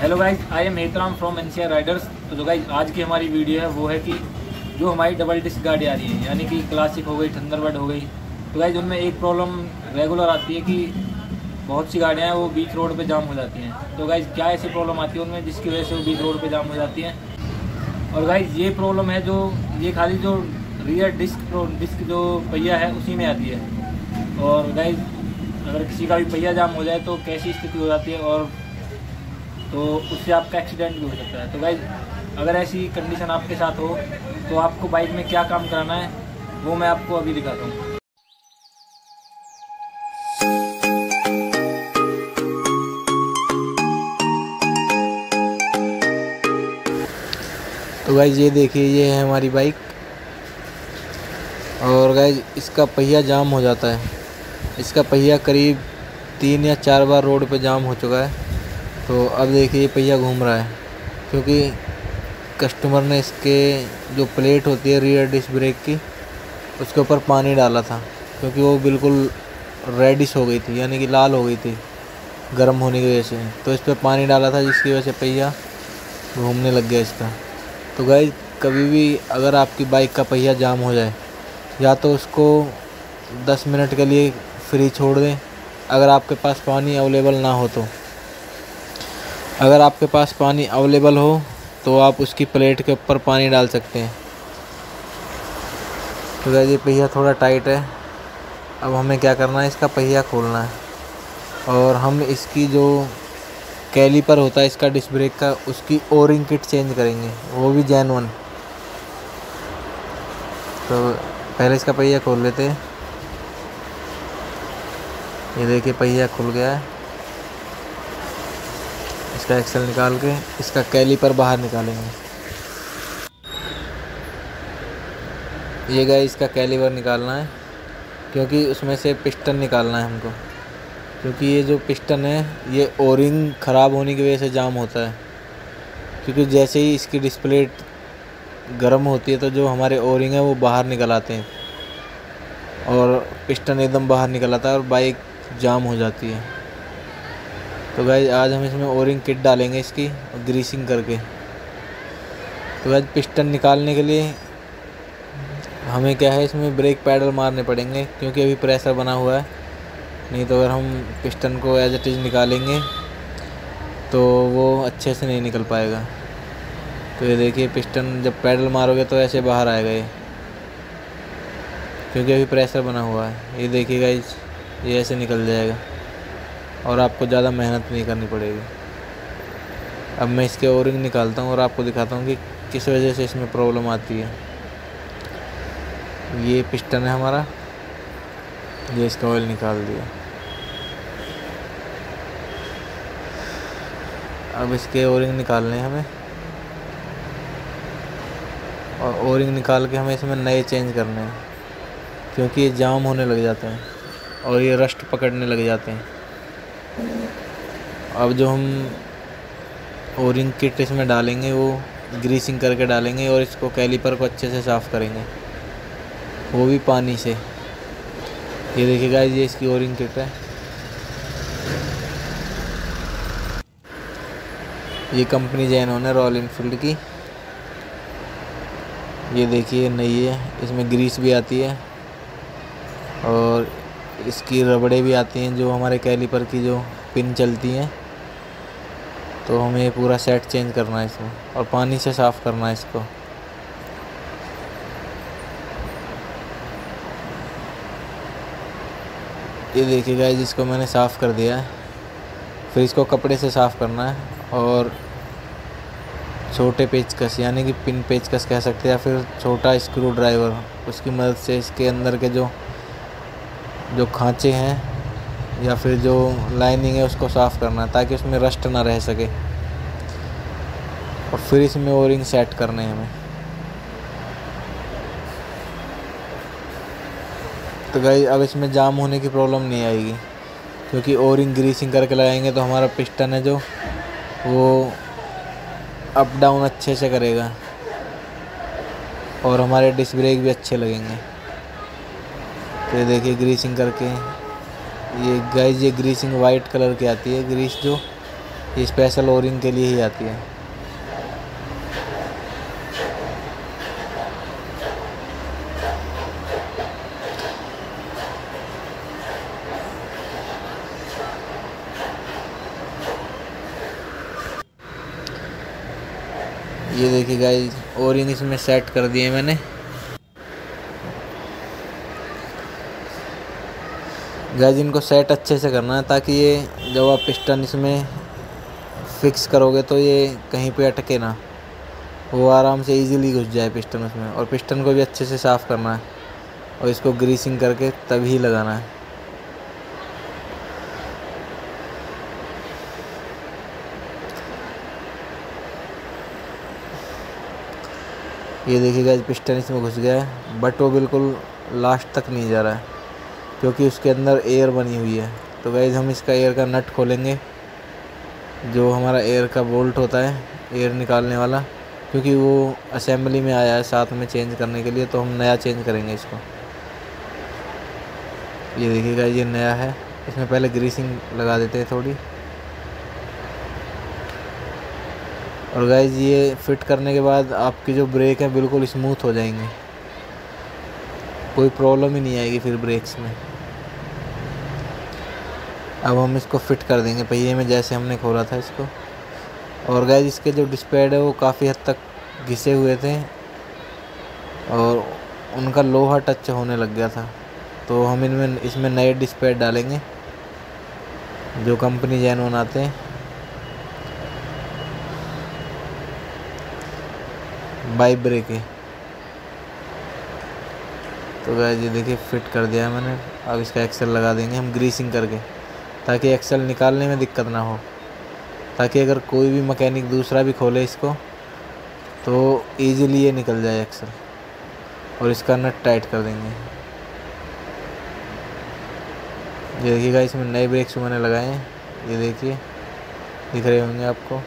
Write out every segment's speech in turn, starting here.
Hello guys, I am Hetram from NCR riders. तो जो guys आज की हमारी वीडियो है वो है कि जो हमारी डबल डिस्क गाड़ी आ रही है, यानी कि क्लासिक हो गई, थंडरबर्ड हो गई। तो गाइज उनमें एक प्रॉब्लम रेगुलर आती है कि बहुत सी गाड़ियाँ हैं वो बीच रोड पे जाम हो जाती हैं। तो गाइज क्या ऐसी प्रॉब्लम आती है उनमें जिसकी वजह से वो बीच रोड पे जाम हो जाती हैं? और गाइज ये प्रॉब्लम है जो ये खाली जो रियर डिस्क जो पहिया है उसी में आती है। और गाइज अगर किसी का भी पहिया जाम हो जाए तो कैसी स्थिति हो जाती है, और तो उससे आपका एक्सीडेंट भी हो सकता है। तो गाइज अगर ऐसी कंडीशन आपके साथ हो तो आपको बाइक में क्या काम कराना है वो मैं आपको अभी दिखाता हूँ। तो गाइज ये देखिए, ये है हमारी बाइक। और गाइज इसका पहिया जाम हो जाता है। इसका पहिया करीब 3 या 4 बार रोड पे जाम हो चुका है। तो अब देखिए ये पहिया घूम रहा है क्योंकि कस्टमर ने इसके जो प्लेट होती है रियर डिस्क ब्रेक की, उसके ऊपर पानी डाला था क्योंकि वो बिल्कुल रेडिश हो गई थी, यानी कि लाल हो गई थी गर्म होने की वजह से। तो इस पर पानी डाला था जिसकी वजह से पहिया घूमने लग गया इसका। तो गाइस कभी भी अगर आपकी बाइक का पहिया जाम हो जाए, या तो उसको 10 मिनट के लिए फ्री छोड़ दें अगर आपके पास पानी अवेलेबल ना हो तो। अगर आपके पास पानी अवेलेबल हो तो आप उसकी प्लेट के ऊपर पानी डाल सकते हैं। तो गाइस ये पहिया थोड़ा टाइट है। अब हमें क्या करना है, इसका पहिया खोलना है और हम इसकी जो कैलीपर होता है इसका डिस्क ब्रेक का, उसकी ओरिंग किट चेंज करेंगे, वो भी जेन्युइन। तो पहले इसका पहिया खोल लेते हैं। ये देखिए पहिया खुल गया है। इसका एक्सल निकाल के इसका कैलीपर बाहर निकालेंगे। ये गाइस इसका कैलीपर निकालना है क्योंकि उसमें से पिस्टन निकालना है हमको, क्योंकि ये जो पिस्टन है ये ओरिंग ख़राब होने की वजह से जाम होता है। क्योंकि जैसे ही इसकी डिस्प्ले गर्म होती है तो जो हमारे ओरिंग है वो बाहर निकल आते हैं और पिस्टन एकदम बाहर निकल आता है और बाइक जाम हो जाती है। तो गाइस आज हम इसमें ओरिंग किट डालेंगे इसकी और ग्रीसिंग करके। तो गाइस पिस्टन निकालने के लिए हमें क्या है, इसमें ब्रेक पैडल मारने पड़ेंगे क्योंकि अभी प्रेशर बना हुआ है। नहीं तो अगर हम पिस्टन को एज इट इज़ निकालेंगे तो वो अच्छे से नहीं निकल पाएगा। तो ये देखिए पिस्टन जब पैडल मारोगे तो ऐसे बाहर आएगा ये, क्योंकि अभी प्रेशर बना हुआ है। ये देखिए गाइस ये ऐसे निकल जाएगा और आपको ज़्यादा मेहनत नहीं करनी पड़ेगी। अब मैं इसके ओरिंग निकालता हूँ और आपको दिखाता हूँ कि किस वजह से इसमें प्रॉब्लम आती है। ये पिस्टन है हमारा, ये इसका ऑयल निकाल दिया। अब इसके ओरिंग निकालने हैं हमें, और ओरिंग निकाल के हमें इसमें नए चेंज करने हैं क्योंकि ये जाम होने लग जाते हैं और ये रस्ट पकड़ने लग जाते हैं। अब जो हम ओरिंग किट इसमें डालेंगे वो ग्रीसिंग करके डालेंगे और इसको कैलीपर को अच्छे से साफ़ करेंगे, वो भी पानी से। ये देखिए गाइस ये इसकी ओरिंग किट है। ये कंपनी जेन्युइन है रॉयल एनफील्ड की। ये देखिए नई है, इसमें ग्रीस भी आती है और इसकी रबड़े भी आती हैं जो हमारे कैलीपर की जो पिन चलती हैं। तो हमें पूरा सेट चेंज करना है इसमें और पानी से साफ़ करना है इसको। ये देखिए गाइस इसको मैंने साफ़ कर दिया है। फिर इसको कपड़े से साफ़ करना है और छोटे पेचकस, यानी कि पिन पेचकस कह सकते हैं, या फिर छोटा स्क्रू ड्राइवर, उसकी मदद से इसके अंदर के जो खांचे हैं या फिर जो लाइनिंग है उसको साफ़ करना है ताकि उसमें रस्ट ना रह सके। और फिर इसमें ओरिंग सेट करने हैं हमें। तो गाइस अब इसमें जाम होने की प्रॉब्लम नहीं आएगी क्योंकि ओरिंग ग्रीसिंग करके लगाएंगे तो हमारा पिस्टन है जो वो अप डाउन अच्छे से करेगा और हमारे डिस्क ब्रेक भी अच्छे लगेंगे। तो ये देखिए ग्रीसिंग करके, ये गाइस ये ग्रीसिंग वाइट कलर की आती है ग्रीस जो, ये स्पेशल ओरिंग के लिए ही आती है। ये देखिए गाइस, ओरिंग इसमें सेट कर दिए मैंने। गाइस इनको सेट अच्छे से करना है ताकि ये जब आप पिस्टन इसमें फिक्स करोगे तो ये कहीं पे अटके ना, वो आराम से इजीली घुस जाए पिस्टन उसमें। और पिस्टन को भी अच्छे से साफ़ करना है और इसको ग्रीसिंग करके तभी लगाना है। ये देखिए गाइस, पिस्टन इसमें घुस गया है, बट वो बिल्कुल लास्ट तक नहीं जा रहा है क्योंकि उसके अंदर एयर बनी हुई है। तो गाइस हम इसका एयर का नट खोलेंगे, जो हमारा एयर का बोल्ट होता है एयर निकालने वाला, क्योंकि वो असेंबली में आया है साथ में चेंज करने के लिए, तो हम नया चेंज करेंगे इसको। ये देखिए गाइस, ये नया है, इसमें पहले ग्रीसिंग लगा देते हैं थोड़ी। और गाइस ये फिट करने के बाद आपकी जो ब्रेक है बिल्कुल स्मूथ हो जाएंगे, कोई प्रॉब्लम ही नहीं आएगी फिर ब्रेक्स में। अब हम इसको फिट कर देंगे पहिए में जैसे हमने खोला था इसको। और गाइस इसके जो डिस्क पैड है वो काफ़ी हद तक घिसे हुए थे और उनका लोहा टच होने लग गया था, तो हम इसमें नए डिस्क पैड डालेंगे जो कंपनी जेन्युइन आते हैं। बाई ब्रेक है। तो गाइस ये देखिए फिट कर दिया है मैंने। अब इसका एक्सेल लगा देंगे हम ग्रीसिंग करके, ताकि एक्सेल निकालने में दिक्कत ना हो, ताकि अगर कोई भी मैकेनिक दूसरा भी खोले इसको तो ईज़िली ये निकल जाए एक्सेल। और इसका नट टाइट कर देंगे। ये देखिएगा, इसमें नए ब्रेक्स मैंने लगाए हैं, ये देखिए दिख रहे होंगे आपको।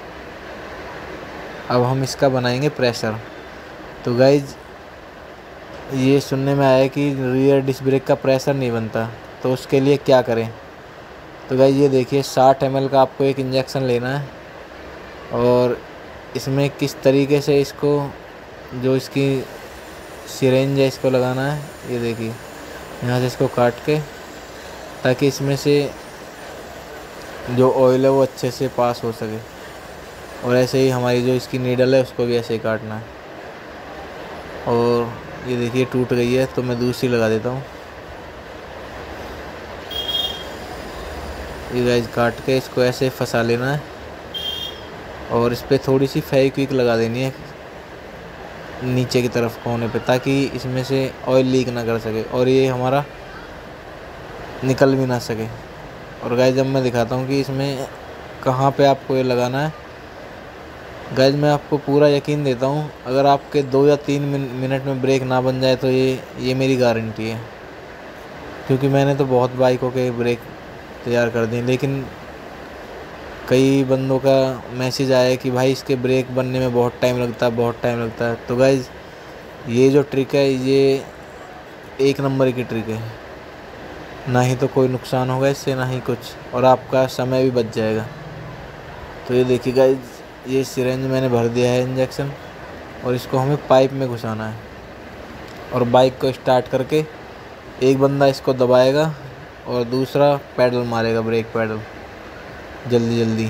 अब हम इसका बनाएंगे प्रेशर। तो गाइज ये सुनने में आया है कि रियर डिस्क ब्रेक का प्रेशर नहीं बनता, तो उसके लिए क्या करें। तो गाइज ये देखिए 60 ml का आपको एक इंजेक्शन लेना है और इसमें किस तरीके से इसको, जो इसकी सिरेंज है इसको लगाना है। ये देखिए यहाँ से इसको काट के, ताकि इसमें से जो ऑयल है वो अच्छे से पास हो सके। और ऐसे ही हमारी जो इसकी नीडल है उसको भी ऐसे ही काटना है। और ये देखिए टूट गई है, तो मैं दूसरी लगा देता हूँ। ये गाइस काट के इसको ऐसे फंसा लेना है और इस पर थोड़ी सी फेविक्विक लगा देनी है नीचे की तरफ कोने पे, ताकि इसमें से ऑयल लीक ना कर सके और ये हमारा निकल भी ना सके। और गाइस जब मैं दिखाता हूँ कि इसमें कहाँ पे आपको ये लगाना है, गाइस मैं आपको पूरा यकीन देता हूँ, अगर आपके 2 या 3 मिनट में ब्रेक ना बन जाए तो ये मेरी गारंटी है, क्योंकि मैंने तो बहुत बाइकों के ब्रेक तैयार कर दिए। लेकिन कई बंदों का मैसेज आया है कि भाई इसके ब्रेक बनने में बहुत टाइम लगता है, बहुत टाइम लगता है। तो गाइस ये जो ट्रिक है ये 1 नंबर की ट्रिक है, ना ही तो कोई नुकसान होगा इससे, ना ही कुछ, और आपका समय भी बच जाएगा। तो ये देखिए गाइस, ये सिरेंज मैंने भर दिया है इंजेक्शन और इसको हमें पाइप में घुसाना है। और बाइक को स्टार्ट करके एक बंदा इसको दबाएगा और दूसरा पैडल मारेगा, ब्रेक पैडल, जल्दी जल्दी।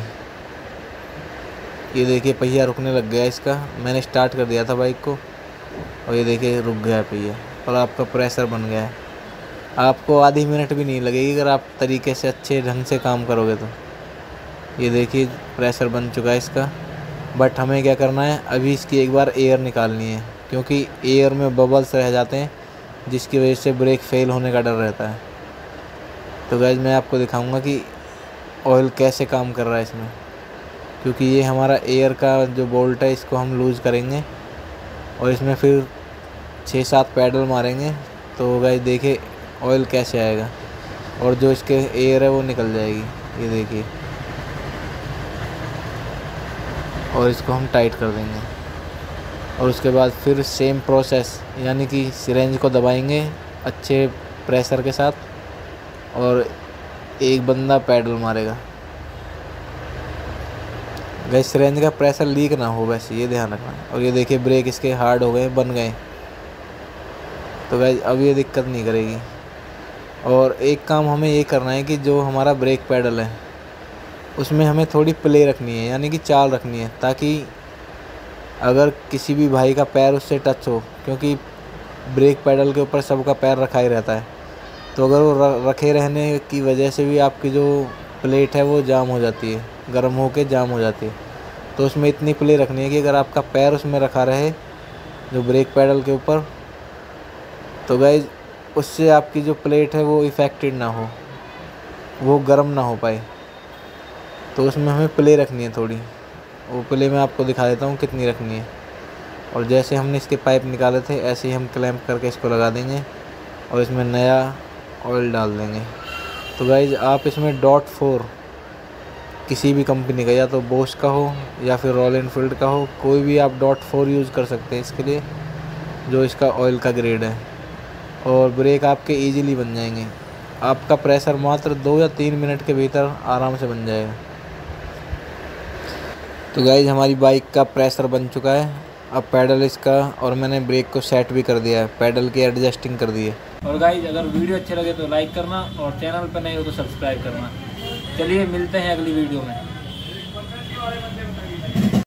ये देखिए पहिया रुकने लग गया इसका, मैंने स्टार्ट कर दिया था बाइक को और ये देखिए रुक गया पहिया और आपका प्रेशर बन गया है। आपको आधी मिनट भी नहीं लगेगी अगर आप तरीके से अच्छे ढंग से काम करोगे तो। ये देखिए प्रेशर बन चुका है इसका। बट हमें क्या करना है, अभी इसकी एक बार एयर निकालनी है, क्योंकि एयर में बबल्स रह जाते हैं जिसकी वजह से ब्रेक फेल होने का डर रहता है। तो गाइस मैं आपको दिखाऊंगा कि ऑयल कैसे काम कर रहा है इसमें, क्योंकि ये हमारा एयर का जो बोल्ट है इसको हम लूज़ करेंगे और इसमें फिर 6-7 पैडल मारेंगे। तो गाइस देखिए ऑयल कैसे आएगा और जो इसके एयर है वो निकल जाएगी। ये देखिए, और इसको हम टाइट कर देंगे और उसके बाद फिर सेम प्रोसेस, यानी कि सिरेंज को दबाएंगे अच्छे प्रेशर के साथ और एक बंदा पैडल मारेगा। गाइस सिरेंज का प्रेशर लीक ना हो, बस ये ध्यान रखना। और ये देखिए ब्रेक इसके हार्ड हो गए, बन गए। तो गाइस अब ये दिक्कत नहीं करेगी। और एक काम हमें ये करना है कि जो हमारा ब्रेक पैडल है उसमें हमें थोड़ी प्ले रखनी है, यानी कि चाल रखनी है, ताकि अगर किसी भी भाई का पैर उससे टच हो, क्योंकि ब्रेक पैडल के ऊपर सबका पैर रखा ही रहता है, तो अगर वो रखे रहने की वजह से भी आपकी जो प्लेट है वो जाम हो जाती है, गर्म होके जाम हो जाती है। तो उसमें इतनी प्ले रखनी है कि अगर आपका पैर उसमें रखा रहे जो ब्रेक पैडल के ऊपर, तो गाइज उससे आपकी जो प्लेट है वो इफ़ेक्टेड ना हो, वो गर्म ना हो पाए। तो उसमें हमें प्ले रखनी है थोड़ी। वो प्ले मैं आपको दिखा देता हूँ कितनी रखनी है। और जैसे हमने इसके पाइप निकाले थे ऐसे ही हम क्लैंप करके इसको लगा देंगे और इसमें नया ऑयल डाल देंगे। तो गाइज आप इसमें .4 किसी भी कंपनी का, या तो बोश का हो या फिर रॉयल एनफील्ड का हो, कोई भी आप .4 यूज़ कर सकते हैं इसके लिए, जो इसका ऑयल का ग्रेड है। और ब्रेक आपके इजीली बन जाएंगे। आपका प्रेशर मात्र 2 या 3 मिनट के भीतर आराम से बन जाएगा। तो गाइज हमारी बाइक का प्रेशर बन चुका है। अब पैडल इसका, और मैंने ब्रेक को सेट भी कर दिया है, पैडल की एडजस्टिंग कर दी है। और गाइज अगर वीडियो अच्छे लगे तो लाइक करना, और चैनल पर नए हो तो सब्सक्राइब करना। चलिए मिलते हैं अगली वीडियो में।